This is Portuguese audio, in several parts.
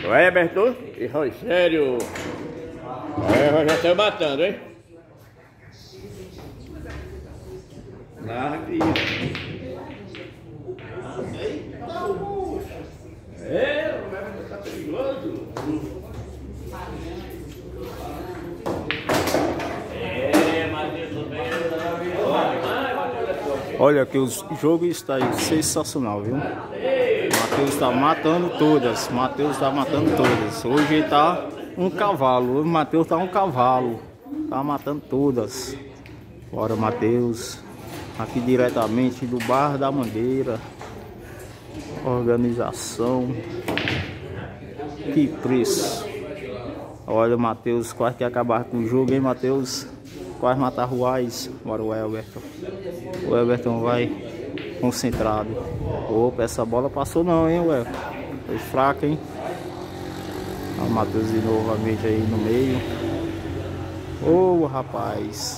Vai, Berto. E Rogério. É, já saiu matando, hein? Larga isso. É, o Berto tá perigoso. Olha que o jogo está aí sensacional, viu? Matheus está matando todas. Matheus está matando todas. Hoje ele tá um cavalo. Hoje o Matheus tá um cavalo. Tá matando todas. Bora, Matheus. Aqui diretamente do Bar da Mangueira. Organização. Que preço. Olha, Matheus quase que acabar com o jogo, hein, Matheus? Quase matar Ruais. Bora o Elberton. O Elberton vai concentrado. Opa, essa bola passou não, hein, Elberton? Foi fraca, hein? O Matheus de novamente aí no meio. Ô, rapaz.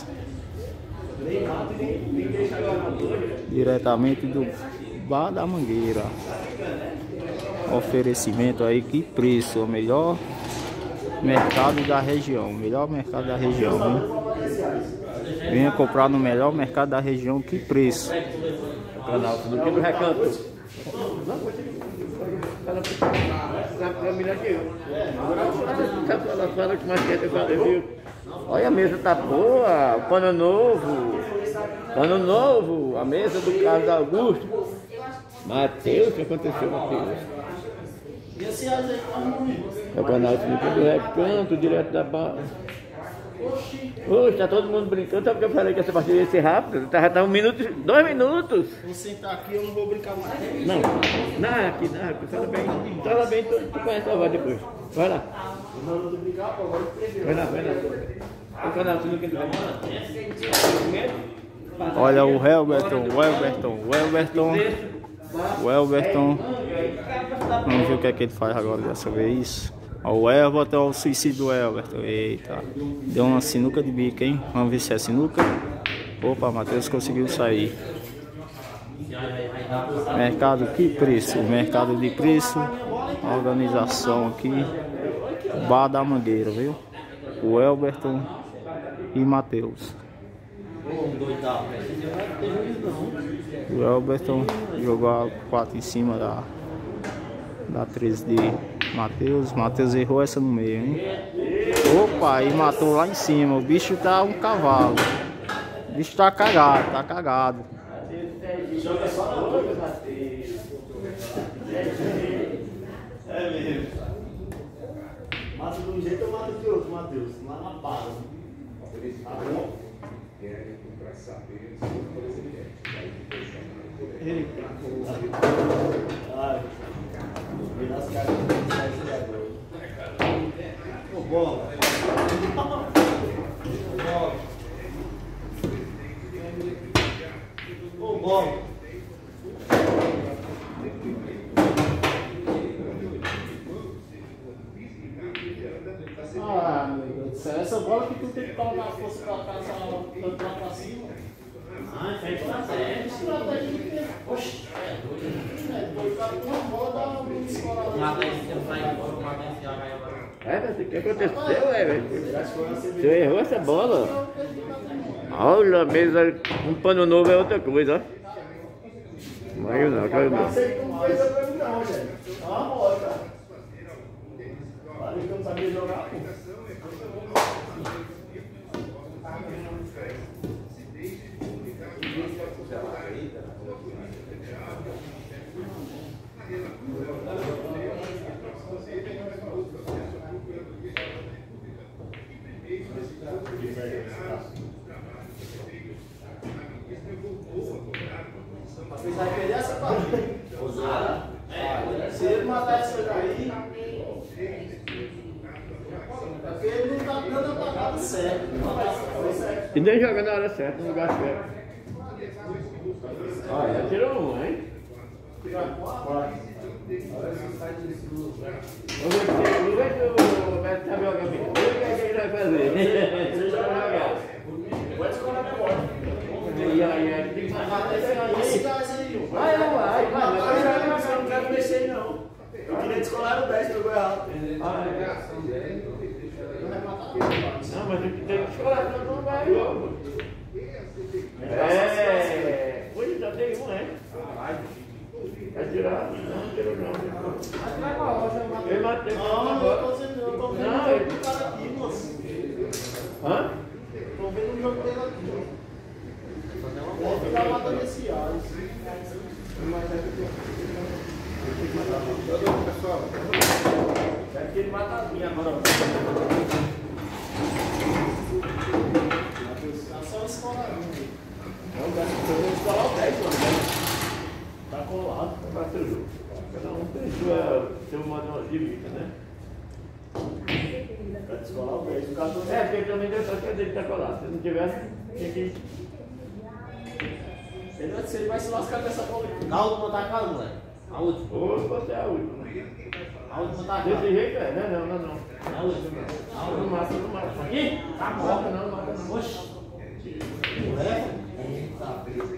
Diretamente do Bar da Mangueira. Oferecimento aí, que preço. O melhor mercado da região. Melhor mercado da região, hein? Venha comprar no melhor mercado da região, que preço. Canal do que do Recanto. Olha, a mesa tá boa, pano novo. Pano novo, a mesa do Carlos Augusto. Matheus, o que aconteceu, Matheus? É o canal do Recanto, direto da barra. Hoje tá todo mundo brincando, sabe porque eu falei que essa partida ia ser rápida? Já tá 1 minuto, 2 minutos. Vou sentar aqui, eu não vou brincar mais. Não, aqui, fala bem, tu conhece a voz depois. Vai lá. Vai lá. O canal do que olha o Elberton. Vamos ver o que é que ele faz agora dessa vez. O Elberton, o suicídio do Elberton. Eita, deu uma sinuca de bico, hein? Vamos ver se é sinuca. Opa, Matheus conseguiu sair. Mercado, que preço? Mercado de preço. Organização aqui. Bar da Mangueira, viu? O Elberton e Matheus. O Elberton jogou a 4 em cima da 13 de Matheus. Matheus errou essa no meio, hein? Opa, e matou lá em cima. O bicho tá um cavalo. O bicho tá cagado, Joga só na boca, Matheus. É mesmo. Mata de um jeito ou mata de outro, Matheus? Lá na bala. Tá bom? Pra saber ai, virar as caras do agora. Ô, bola. Ô, bola. Ah, meu Deus do céu. Essa bola que tu tem que colocar a força pra cá, tanto lá pra cima. Ah, isso é estratégia. Estratégia de quê? Oxi, é doido. Depois o cara com uma bola dá uma escola. Mata esse tempo pra ir embora, mata esse jogo aí agora. É, o que aconteceu, velho? Você errou essa bola? Olha, a mesa, um pano novo é outra coisa, ó. Mas não, caiu não. Não sei como fez pra mim não, gente. É uma bola, cara. Parece que eu não sabia jogar, pô. Vocês vão perder essa partida. Se ele matar essa daí, porque ele não tá dando a tacada certa. E nem joga na hora certa, no lugar certo. Olha, já tirou um, hein? Vamos ver se o Beto tá jogando bem. Vamos ver o que ele vai fazer. Deixa eu jogar. Pode escolher a memória. E aí, tem que fazer esse gás aí. Vai, não quero mexer não. Eu queria descolar era 10, pegou errado. Ah, é. Não, mas tem que escolar, senão não vai logo. É. Hoje já tem um, né? Vai tirar? Não, tirou não. Ele matei. Não, eu tô vendo o cara aqui, moço. Hã? Tô vendo o jogo dele aqui. Vou ficar matando esse ar. Pessoal, deve que ele mata a minha agora. Tá só escoladinho. Não, deve escolar o 10, mano. Tá colado. Cada um tem seu modo de vida, né? Pra descolar o 10. O cara todo. É, porque também deu sorte que ele tá colado. Se não tivesse, tinha que. Ele vai se lascar com essa bola aqui. A última tá cara, moleque. A última. Ou você é a última. A última tá Desse cara. jeito é, né? Não. A última. Não mata, não mata. Aqui? Tá morta. Não mata, não. Oxi. Eita.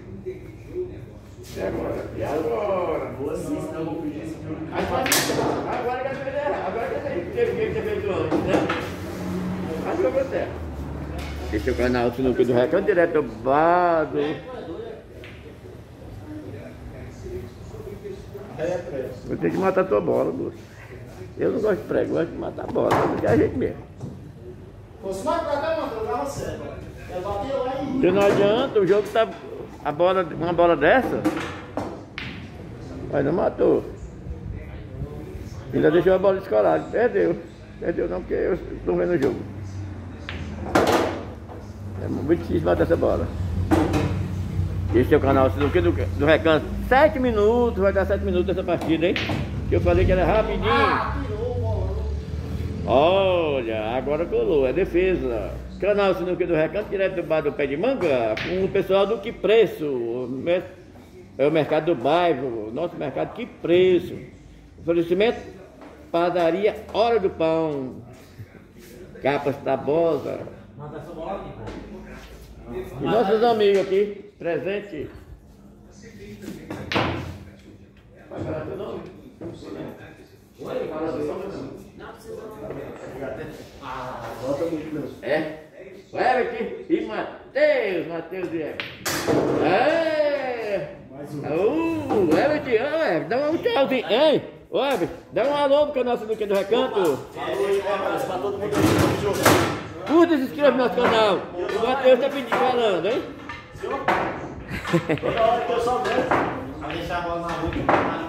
E agora? E agora? Boa sim, senão eu vou pedir esse filme. Agora que você fez errado. Agora que você teve que ter feito antes, né? Acho que eu vou ter. Esse é o canal Sinuca do Recanto, direto do Bado. Vou ter que matar a tua bola, Lúcio. Eu não gosto de prego, gosto de matar a bola. Não tem jeito mesmo. Fosse mais pra cá, mano, eu tava certo. É bater lá e. Porque não adianta, o jogo tá. Uma bola dessa. Mas não matou. Ainda deixou a bola descolada. Perdeu. Perdeu não, porque eu estou vendo o jogo. É muito difícil matar essa bola. Esse é o canal Sinuca do Recanto. 7 minutos, vai dar 7 minutos essa partida, hein? Que eu falei que era rapidinho. Ah, tirou o bolão. Olha, agora colou, é defesa. Canal Sinuca do Recanto, direto do bar do Pé de Manga, com o pessoal do Que Preço. É o mercado do bairro, nosso mercado Que Preço. Oferecimento, padaria Hora do Pão. Capas Tabosa. Manda essa bola aqui, pô. E nossos amigos aqui, presente. Vai falar teu nome? Oi? Fala teu nome. Bota muito mesmo. É? O Everett e Matheus e Everett. É! O Everett, dá um tchauzinho, hein? Ô Everett, dá um alô pro canal Sinuca do Recanto. Falou aí, um abraço pra todo mundo que jogou. Curta e se inscreva no nosso canal. O Matheus tá pedindo falando, hein? Toda hora que eu só vejo. Vai deixar a bola na rua.